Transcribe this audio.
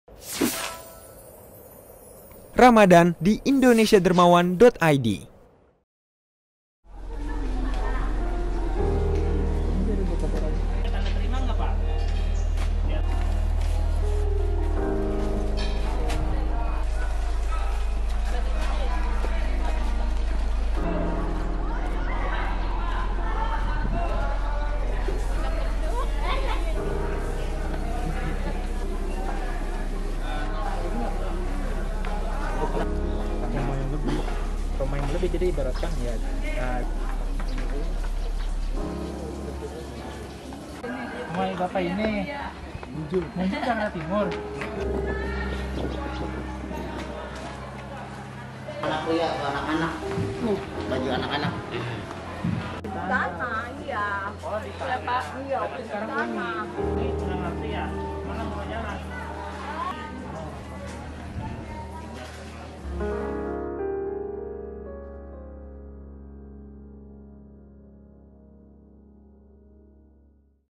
Ramadan di indonesiadermawan.id. Rumah yang lebih, jadi ibaratkan ya rumah bapak ini muncul ke arah timur. Anakku ya, anak-anak. Baju anak-anak. Tanah, iya. Oh, di Iya, Pak. Iya, tapi sekarang tanah. ini ngerti ya.